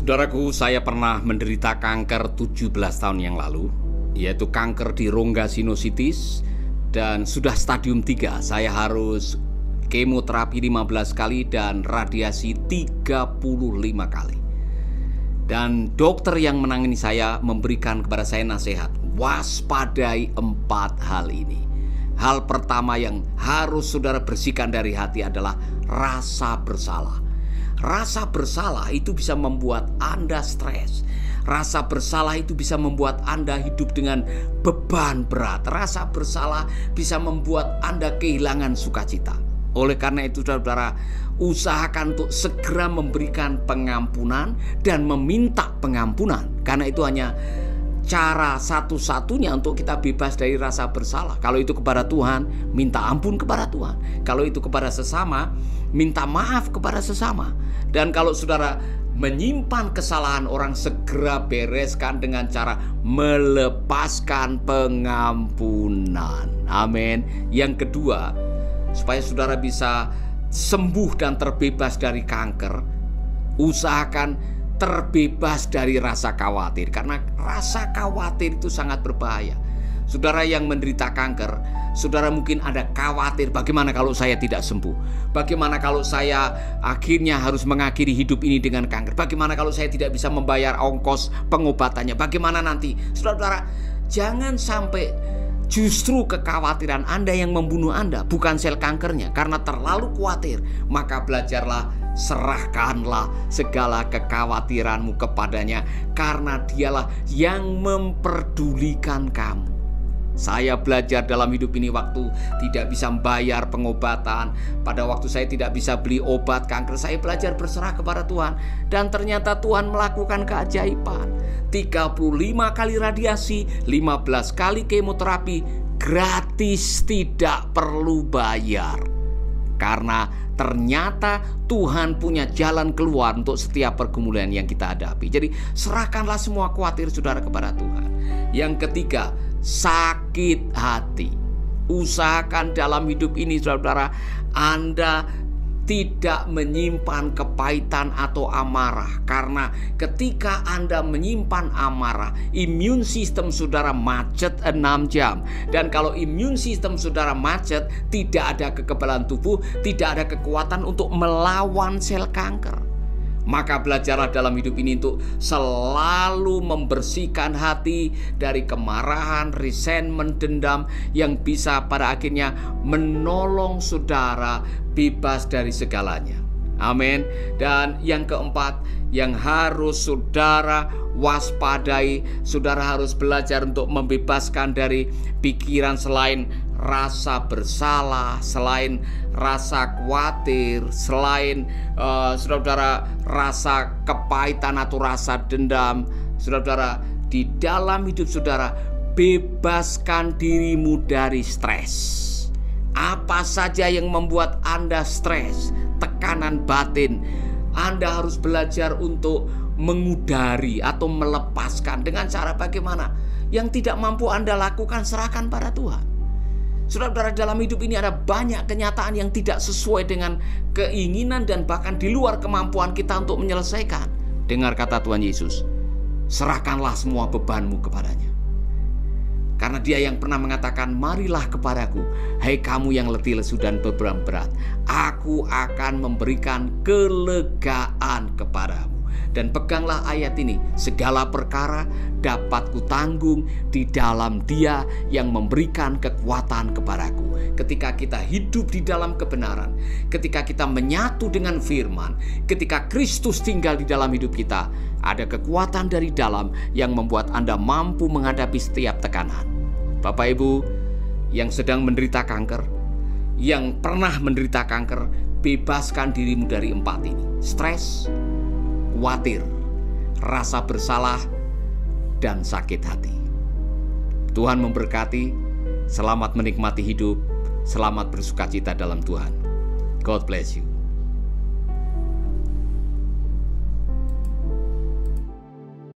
Saudaraku, saya pernah menderita kanker 17 tahun yang lalu, yaitu kanker di rongga sinusitis, dan sudah stadium 3. Saya harus kemoterapi 15 kali dan radiasi 35 kali. Dan dokter yang menangani saya memberikan kepada saya nasihat, waspadai 4 hal ini. Hal pertama yang harus saudara bersihkan dari hati adalah rasa bersalah. Rasa bersalah itu bisa membuat Anda stres. Rasa bersalah itu bisa membuat Anda hidup dengan beban berat. Rasa bersalah bisa membuat Anda kehilangan sukacita. Oleh karena itu, saudara, usahakan untuk segera memberikan pengampunan dan meminta pengampunan. Karena itu hanya cara satu-satunya untuk kita bebas dari rasa bersalah. Kalau itu kepada Tuhan, minta ampun kepada Tuhan. Kalau itu kepada sesama, minta maaf kepada sesama. Dan kalau saudara menyimpan kesalahan orang, segera bereskan dengan cara melepaskan pengampunan. Amin. Yang kedua, supaya saudara bisa sembuh dan terbebas dari kanker, usahakan terbebas dari rasa khawatir. Karena rasa khawatir itu sangat berbahaya. Saudara yang menderita kanker, saudara mungkin ada khawatir, bagaimana kalau saya tidak sembuh? Bagaimana kalau saya akhirnya harus mengakhiri hidup ini dengan kanker? Bagaimana kalau saya tidak bisa membayar ongkos pengobatannya? Bagaimana nanti? Saudara, jangan sampai justru kekhawatiran Anda yang membunuh Anda, bukan sel kankernya. Karena terlalu khawatir, maka belajarlah, serahkanlah segala kekhawatiranmu kepadanya, karena dialah yang memperdulikan kamu. Saya belajar dalam hidup ini, waktu tidak bisa membayar pengobatan, pada waktu saya tidak bisa beli obat kanker, saya belajar berserah kepada Tuhan. Dan ternyata Tuhan melakukan keajaiban. 35 kali radiasi, 15 kali kemoterapi, gratis, tidak perlu bayar. Karena ternyata Tuhan punya jalan keluar untuk setiap pergumulan yang kita hadapi. Jadi serahkanlah semua khawatir saudara kepada Tuhan. Yang ketiga, sakit hati. Usahakan dalam hidup ini, saudara, Anda tidak menyimpan kepahitan atau amarah. Karena ketika Anda menyimpan amarah, imun sistem saudara macet 6 jam. Dan kalau imun sistem saudara macet, tidak ada kekebalan tubuh, tidak ada kekuatan untuk melawan sel kanker. Maka belajarlah dalam hidup ini untuk selalu membersihkan hati dari kemarahan, resentment, dendam, yang bisa pada akhirnya menolong saudara bebas dari segalanya. Amin. Dan yang keempat, yang harus saudara waspadai, saudara harus belajar untuk membebaskan dari pikiran selain rasa bersalah, selain rasa khawatir, selain saudara rasa kepahitan atau rasa dendam. Saudara, di dalam hidup saudara, bebaskan dirimu dari stres. Apa saja yang membuat Anda stres, tekanan batin, Anda harus belajar untuk mengudari atau melepaskan. Dengan cara bagaimana? Yang tidak mampu Anda lakukan, serahkan pada Tuhan. Saudara, dalam hidup ini ada banyak kenyataan yang tidak sesuai dengan keinginan dan bahkan di luar kemampuan kita untuk menyelesaikan. Dengar kata Tuhan Yesus, serahkanlah semua bebanmu kepadanya. Karena Dia yang pernah mengatakan, marilah kepadaku, hai kamu yang letih lesu dan beban berat, aku akan memberikan kelegaan kepadamu. Dan peganglah ayat ini, segala perkara dapat kutanggung di dalam Dia yang memberikan kekuatan kepadaku. Ketika kita hidup di dalam kebenaran, ketika kita menyatu dengan firman, ketika Kristus tinggal di dalam hidup kita, ada kekuatan dari dalam yang membuat Anda mampu menghadapi setiap tekanan. Bapak Ibu yang sedang menderita kanker, yang pernah menderita kanker, bebaskan dirimu dari 4 ini: stres, khawatir, rasa bersalah, dan sakit hati. Tuhan memberkati. Selamat menikmati hidup. Selamat bersukacita dalam Tuhan. God bless you.